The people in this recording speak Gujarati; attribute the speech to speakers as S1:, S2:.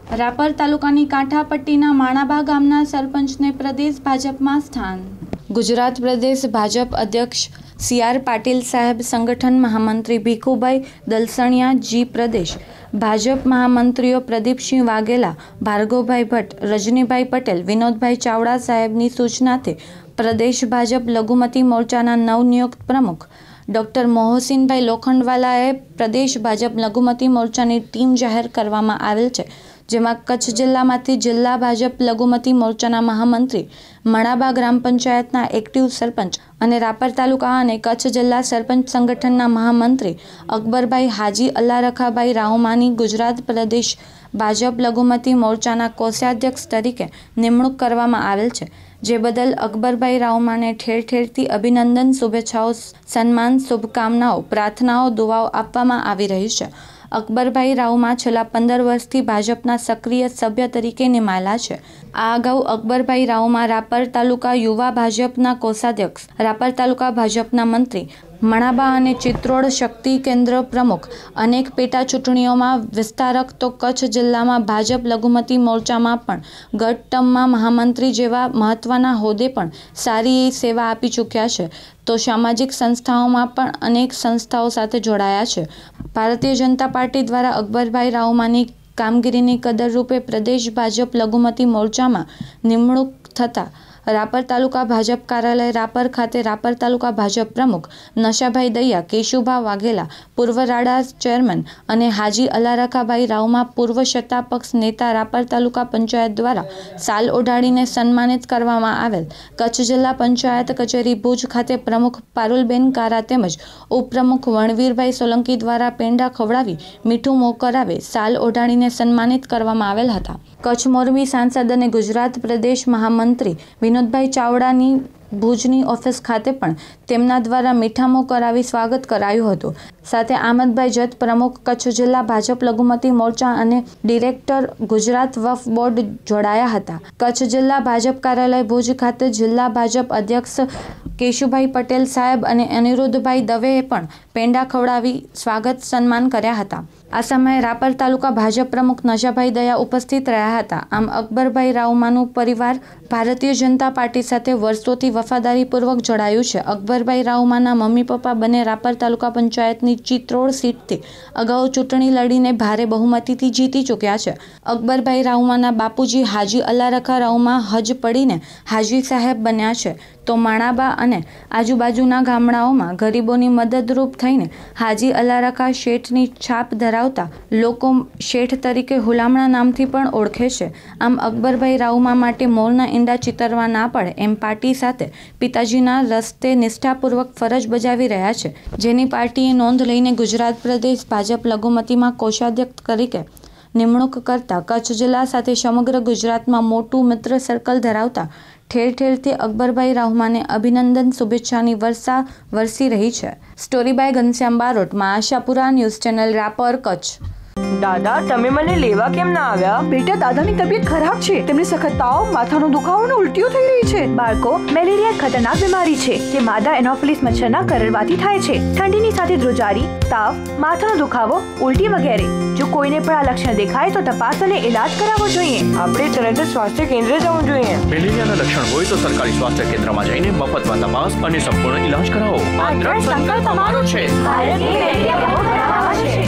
S1: રાપર તાલુકાની કાંઠાપટ્ટીના માણાબા ગામના સરપંચને પ્રદેશ ભાજપમાં સ્થાન। ગુજરાત પ્રદેશ ભાજપ અધ્યક્ષ CR પાટીલ સાહેબ, સંગઠન મહામંત્રી ભીખુભાઈ દલસણિયા જી, પ્રદેશ ભાજપ મહામંત્રીઓ પ્રદીપસિંહ વાઘેલા, ભાર્ગવભાઈ ભટ્ટ, રજનીભાઈ પટેલ, વિનોદભાઈ ચાવડા સાહેબની સૂચનાથી પ્રદેશ ભાજપ લઘુમતી મોરચાના નવનિયુક્ત પ્રમુખ ડૉક્ટર મોહસીનભાઈ લોખંડવાલાએ પ્રદેશ ભાજપ લઘુમતી મોરચાની ટીમ જાહેર કરવામાં આવેલ છે, જેમાં કચ્છ જિલ્લામાંથી જિલ્લા ભાજપ લઘુમતી મોરચાના મહામંત્રી, માણાબા ગ્રામ પંચાયતના એક્ટિવ સરપંચ અને રાપર તાલુકા અને કચ્છ જિલ્લા સરપંચ સંગઠનના મહામંત્રી અકબરભાઈ હાજી અલ્લારખાભાઈ રાવમાની ગુજરાત પ્રદેશ ભાજપ લઘુમતી મોરચાના કોષાધ્યક્ષ તરીકે નિમણૂક કરવામાં આવેલ છે, જે બદલ અકબરભાઈ રાવમાને ઠેર ઠેરથી અભિનંદન, શુભેચ્છાઓ, સન્માન, શુભકામનાઓ, પ્રાર્થનાઓ, દુઆઓ આપવામાં આવી રહી છે। અકબરભાઈ રાવમા છેલ્લા 15 વર્ષથી ભાજપના સક્રિય સભ્ય તરીકે નિમાયેલા છે। આ અગાઉ અકબરભાઈ રાવમા રાપર તાલુકા યુવા ભાજપના કોષાધ્યક્ષ, રાપર તાલુકા ભાજપના મંત્રી, માણાબા અને ચિત્રોડ શક્તિ કેન્દ્ર પ્રમુખ, અનેક પેટા ચૂંટણીઓમાં વિસ્તારક તો કચ્છ જિલ્લામાં ભાજપ લઘુમતી મોરચામાં પણ ગત ટર્મમાં મહામંત્રી જેવા મહત્વના હોદ્દે પણ સારી સેવા આપી ચૂક્યા છે, તો સામાજિક સંસ્થાઓમાં પણ અનેક સંસ્થાઓ સાથે જોડાયા છે। ભારતીય જનતા પાર્ટી દ્વારા અકબરભાઈ રાવમાની કામગીરીની કદરરૂપે પ્રદેશ ભાજપ લઘુમતી મોરચામાં નિમણૂક થતાં રાપર તાલુકા ભાજપ કાર્યાલય રાપર ખાતે રાપર તાલુકા ભાજપ પ્રમુખ નશાભાઈ દૈયા, કેશુભા વાઘેલા, પૂર્વ રાડા ચેરમેન અને હાજી અલ્લારખાભાઈ રાવમા, પૂર્વ સત્તા પક્ષ નેતા રાપર તાલુકા પંચાયત દ્વારા સાલ ઓઢાડીને સન્માનિત કરવામાં આવેલ। કચ્છ જિલ્લા પંચાયત કચેરી ભુજ ખાતે પ્રમુખ પારુલબેન કારા તેમજ ઉપપ્રમુખ વણવીરભાઈ સોલંકી દ્વારા પેંડા ખવડાવી મીઠું મોં કરાવી સાલ ઓઢાડીને સન્માનિત કરવામાં આવેલ હતા। કચ્છ મોરબી સાંસદ અને ગુજરાત પ્રદેશ મહામંત્રી વિનોદભાઈ ચાવડાની ભુજની ઓફિસ ખાતે પણ તેમના દ્વારા મીઠામો કરાવી સ્વાગત કરાયું હતું। સાથે આમદભાઈ જત, પ્રમુખ કચ્છ જિલ્લા ભાજપ લઘુમતી મોરચા અને ડિરેક્ટર ગુજરાત વફ બોર્ડ જોડાયા હતા। કચ્છ જિલ્લા ભાજપ કાર્યાલય ભુજ ખાતે જિલ્લા ભાજપ અધ્યક્ષ કેશુભાઈ પટેલ સાહેબ અને અનિરુદ્ધભાઈ દવેએ પણ પેંડા ખવડાવી સ્વાગત સન્માન કર્યા હતા। આ સમયે રાપર તાલુકા ભાજપ પ્રમુખ નશાભાઈ દયા ઉપસ્થિત રહ્યા હતા। આમ અકબરભાઈ રાવમાનું પરિવાર ભારતીય જનતા પાર્ટી સાથે વર્ષોથી વફાદારીપૂર્વક જોડાયું છે। અકબરભાઈ રાવમાના મમ્મી પપ્પા બંને રાપર તાલુકા પંચાયતની ચિત્રોડ સીટથી અગાઉ ચૂંટણી લડીને ભારે બહુમતીથી જીતી ચૂક્યા છે। અકબરભાઈ રાવમાના બાપુજી હાજી અલ્લારખા રાવમા હજ પડીને હાજી સાહેબ બન્યા છે, તો માણાબા અને આજુબાજુના ગામડાઓમાં ગરીબોની મદદરૂપ થઈને હાજી અલ્લારખા શેઠની છાપ ધરાવતા લોકો શેઠ તરીકે હુલામણા નામથી પણ ઓળખે છે। આમ અકબરભાઈ રાવમા માટે મોરના ઈંડા ચિતરવા ના પડે એમ પાર્ટી સાથે પિતાજીના રસ્તે નિષ્ઠાપૂર્વક ફરજ બજાવી રહ્યા છે, જેની પાર્ટીએ નોંધ લઈને ગુજરાત પ્રદેશ ભાજપ લઘુમતીમાં કોષાધ્યક્ષ તરીકે નિમણૂક કરતા કચ્છ જિલ્લા સાથે સમગ્ર ગુજરાતમાં મોટું મિત્ર સર્કલ ધરાવતા ઠેર ઠેરથી અકબરભાઈ રાવમાને અભિનંદન, શુભેચ્છાની વર્ષા વરસી રહી છે। Story by Ghanshyam Barot, Ashapura news channel, Rapar, Kutch.
S2: દાદા, તમે મને લેવા કેમ ના આવ્યા?
S3: બેટા, દાદાની તબિયત ખરાબ છે। તેમને સખત તાવ, માથાનો દુખાવો અને ઉલટીઓ થઈ રહી છે।
S4: બાળકો, મેલેરિયા ખતરનાક બીમારી છે જે માદા એનોફિલિસ મચ્છરના કરડવાથી થાય છે। ઠંડીની સાથે ધ્રુજારી, તાવ, માથાનો દુખાવો, ઉલટી વગેરે। જો કોઈને પણ આ લક્ષણ દેખાય તો તપાસ અને ઇલાજ કરાવવો જોઈએ।
S2: આપણે તરત જ સ્વાસ્થ્ય કેન્દ્રે જવું જોઈએ।
S5: મેલેરિયાના લક્ષણ હોય તો સરકારી સ્વાસ્થ્ય કેન્દ્રમાં જઈને મફતમાં તપાસ અને સંપૂર્ણ ઇલાજ કરાવો।
S4: આ દ્રઢ સંકલ્પ અમારો છે। ભારતની મેલેરિયા બહુ ખરાબ છે।